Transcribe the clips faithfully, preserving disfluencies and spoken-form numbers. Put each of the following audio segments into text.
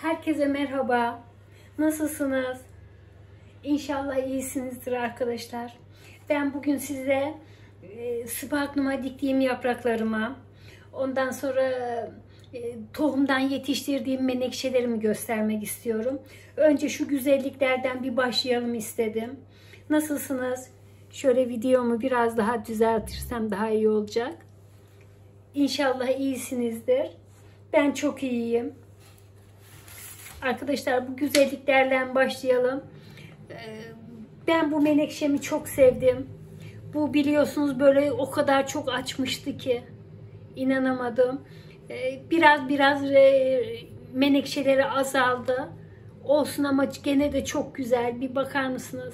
Herkese merhaba. Nasılsınız? İnşallah iyisinizdir arkadaşlar. Ben bugün size e, spagnuma diktiğim yapraklarıma, ondan sonra e, tohumdan yetiştirdiğim menekşelerimi göstermek istiyorum. Önce şu güzelliklerden bir başlayalım istedim. Nasılsınız? Şöyle videomu biraz daha düzeltirsem daha iyi olacak. İnşallah iyisinizdir. Ben çok iyiyim. Arkadaşlar bu güzelliklerden başlayalım. Ben bu menekşemi çok sevdim. Bu biliyorsunuz böyle o kadar çok açmıştı ki inanamadım. Biraz biraz menekşeleri azaldı. Olsun ama gene de çok güzel. Bir bakar mısınız?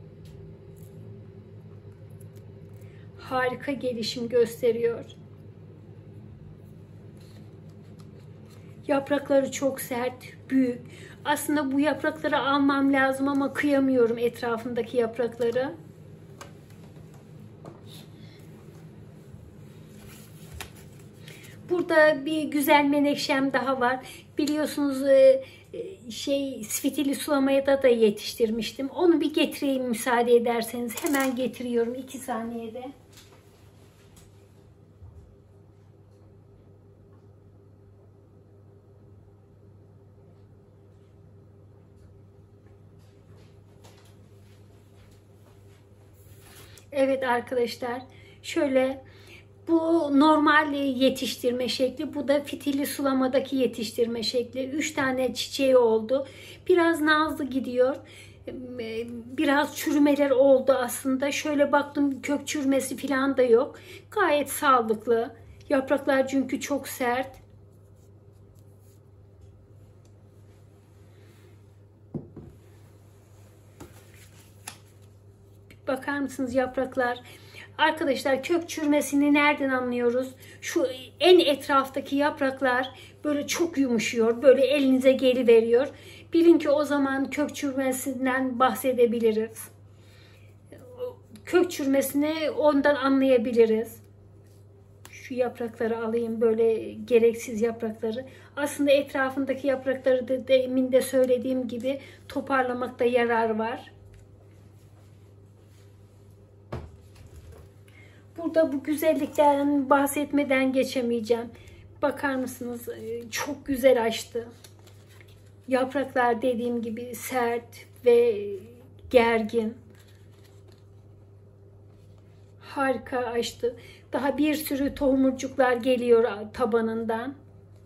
Harika gelişim gösteriyor. Yaprakları çok sert, büyük. Aslında bu yaprakları almam lazım ama kıyamıyorum etrafındaki yaprakları. Burada bir güzel menekşem daha var. Biliyorsunuz şey fitili sulamaya da da yetiştirmiştim. Onu bir getireyim müsaade ederseniz. Hemen getiriyorum iki saniyede. Evet arkadaşlar, şöyle bu normal yetiştirme şekli, bu da fitili sulamadaki yetiştirme şekli. Üç tane çiçeği oldu. Biraz nazlı gidiyor. Biraz çürümeler oldu aslında. Şöyle baktım, kök çürümesi falan da yok. Gayet sağlıklı. Yapraklar çünkü çok sert. Bakar mısınız yapraklar? Arkadaşlar kök çürümesini nereden anlıyoruz? Şu en etraftaki yapraklar böyle çok yumuşuyor. Böyle elinize geliveriyor. Bilin ki o zaman kök çürümesinden bahsedebiliriz. Kök çürümesini ondan anlayabiliriz. Şu yaprakları alayım, böyle gereksiz yaprakları. Aslında etrafındaki yaprakları da demin de söylediğim gibi toparlamakta yarar var. Burada bu güzelliklerden bahsetmeden geçemeyeceğim. Bakar mısınız? Çok güzel açtı. Yapraklar dediğim gibi sert ve gergin. Harika açtı. Daha bir sürü tomurcuklar geliyor tabanından.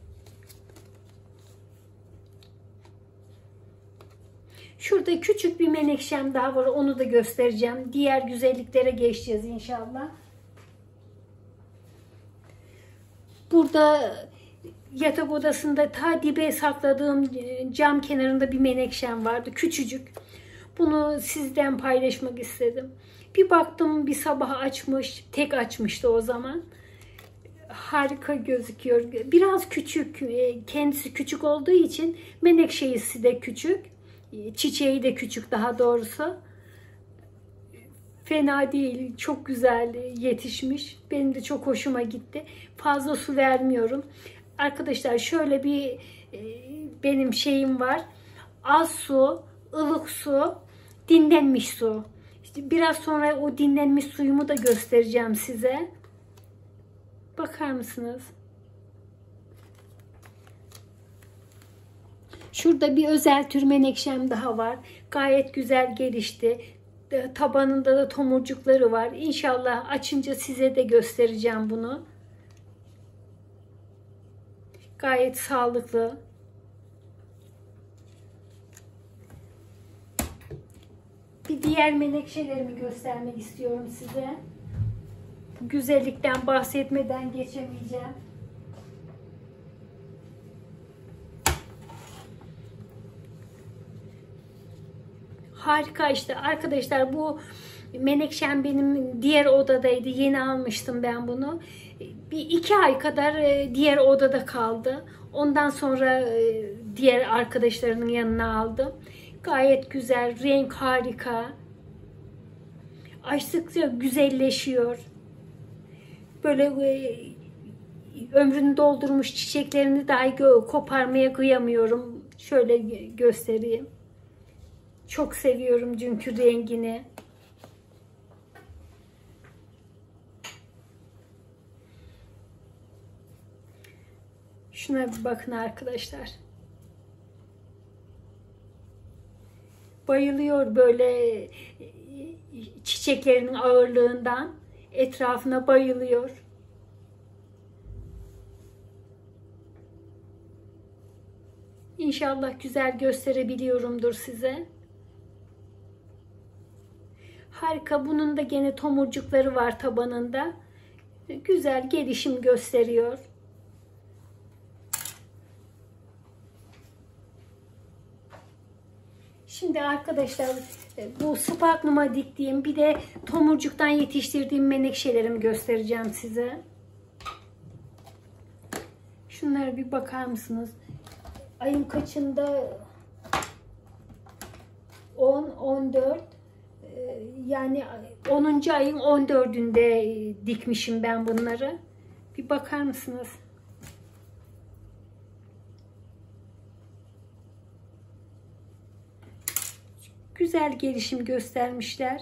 Şurada küçük bir menekşem daha var. Onu da göstereceğim. Diğer güzelliklere geçeceğiz inşallah. Burada yatak odasında ta dibe sakladığım cam kenarında bir menekşem vardı. Küçücük. Bunu sizden paylaşmak istedim. Bir baktım bir sabah açmış. Tek açmıştı o zaman. Harika gözüküyor. Biraz küçük. Kendisi küçük olduğu için menekşesi de küçük. Çiçeği de küçük daha doğrusu. Fena değil. Çok güzel yetişmiş. Benim de çok hoşuma gitti. Fazla su vermiyorum. Arkadaşlar şöyle bir benim şeyim var. Az su, ılık su, dinlenmiş su. İşte biraz sonra o dinlenmiş suyumu da göstereceğim size. Bakar mısınız? Şurada bir özel tür menekşem daha var. Gayet güzel gelişti. Tabanında da tomurcukları var. İnşallah açınca size de göstereceğim bunu. Gayet sağlıklı. Bir diğer menekşelerimi göstermek istiyorum size. Bu güzellikten bahsetmeden geçemeyeceğim. Harika işte arkadaşlar, bu menekşem benim diğer odadaydı. Yeni almıştım ben bunu. Bir iki ay kadar diğer odada kaldı. Ondan sonra diğer arkadaşlarının yanına aldım. Gayet güzel. Renk harika. Açtıkça güzelleşiyor. Böyle ömrünü doldurmuş çiçeklerini dahi koparmaya kıyamıyorum. Şöyle göstereyim. Çok seviyorum çünkü rengini. Şuna bir bakın arkadaşlar. Bayılıyor böyle çiçeklerinin ağırlığından. Etrafına bayılıyor. İnşallah güzel gösterebiliyorumdur size. Harika. Bunun da gene tomurcukları var tabanında. Güzel gelişim gösteriyor. Şimdi arkadaşlar bu spagnuma diktiğim bir de tomurcuktan yetiştirdiğim menekşelerimi göstereceğim size. Şunlara bir bakar mısınız? Ayın kaçında? on, on dört. Yani onuncu ayın on dördünde dikmişim ben bunları. Bir bakar mısınız? Güzel gelişim göstermişler.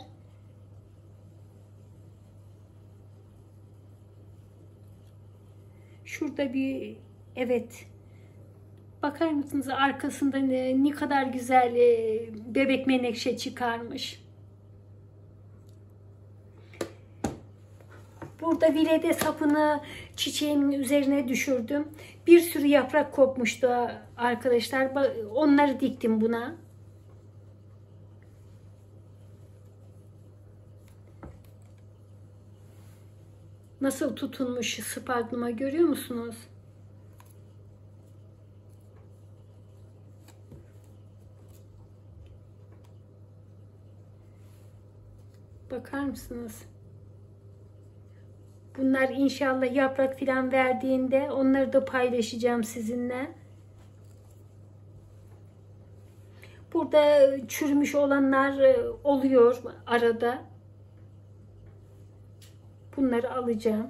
Şurada bir, evet. Bakar mısınız arkasında ne, ne kadar güzel bebek menekşe çıkarmış. Burada vilede sapını çiçeğimin üzerine düşürdüm. Bir sürü yaprak kopmuştu arkadaşlar. Onları diktim buna. Nasıl tutunmuş spagnuma görüyor musunuz? Bakar mısınız? Bunlar inşallah yaprak filan verdiğinde onları da paylaşacağım sizinle. Burada çürümüş olanlar oluyor arada. Bunları alacağım.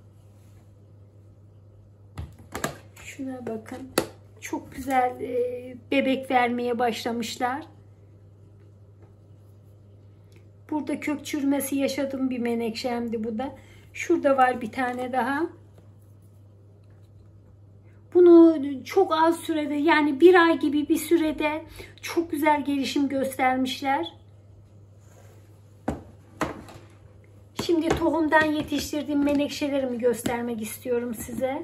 Şuna bakın. Çok güzel bebek vermeye başlamışlar. Burada kök çürümesi yaşadığım bir menekşemdi bu da. Şurada var bir tane daha. Bunu çok az sürede, yani bir ay gibi bir sürede çok güzel gelişim göstermişler. Şimdi tohumdan yetiştirdiğim menekşelerimi göstermek istiyorum size.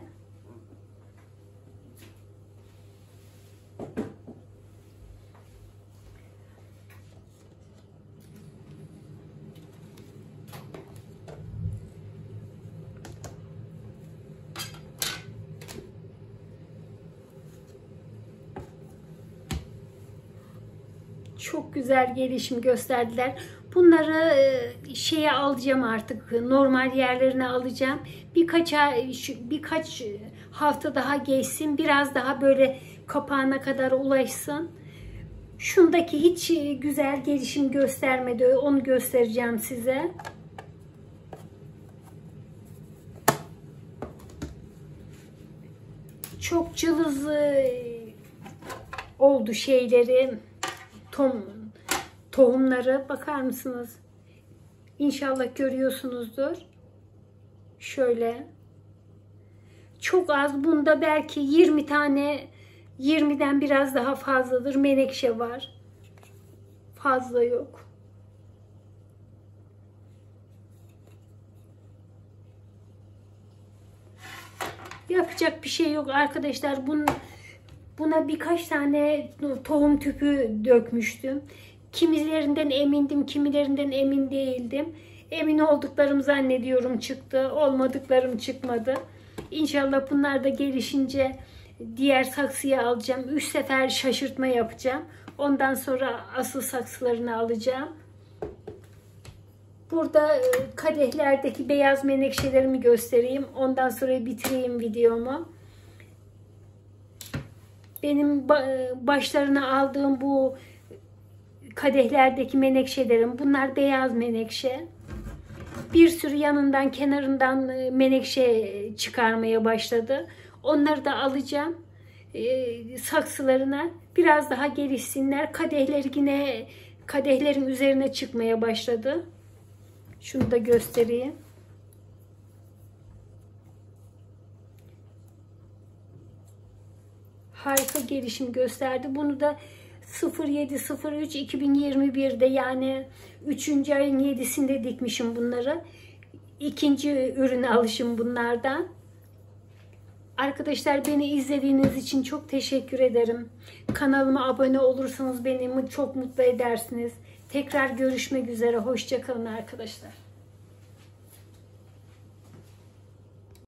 Çok güzel gelişim gösterdiler. Bunları şeye alacağım artık. Normal yerlerine alacağım. Birkaç ay, birkaç hafta daha geçsin. Biraz daha böyle kapağına kadar ulaşsın. Şundaki hiç güzel gelişim göstermedi. Onu göstereceğim size. Çok cılız oldu şeyleri. Tom, tohumları bakar mısınız? İnşallah görüyorsunuzdur. Şöyle. Çok az. Bunda belki yirmi tane, yirmiden biraz daha fazladır menekşe var. Fazla yok. Yapacak bir şey yok arkadaşlar. Bunun Buna birkaç tane tohum tüpü dökmüştüm. Kimilerinden emindim, kimilerinden emin değildim. Emin olduklarım zannediyorum çıktı. Olmadıklarım çıkmadı. İnşallah bunlar da gelişince diğer saksıya alacağım. Üç sefer şaşırtma yapacağım. Ondan sonra asıl saksılarını alacağım. Burada kadehlerdeki beyaz menekşelerimi göstereyim. Ondan sonra bitireyim videomu. Benim başlarına aldığım bu kadehlerdeki menekşelerim, bunlar beyaz menekşe. Bir sürü yanından kenarından e, menekşe çıkarmaya başladı. Onları da alacağım e, saksılarına. Biraz daha gelişsinler. Kadehler yine kadehlerin üzerine çıkmaya başladı. Şunu da göstereyim. Harika gelişim gösterdi. Bunu da sıfır yedi sıfır üç iki bin yirmi bir'de, yani üçüncü ayın yedisinde dikmişim bunları. İkinci ürüne alışım bunlardan. Arkadaşlar, beni izlediğiniz için çok teşekkür ederim. Kanalıma abone olursanız beni çok mutlu edersiniz. Tekrar görüşmek üzere. Hoşça kalın arkadaşlar.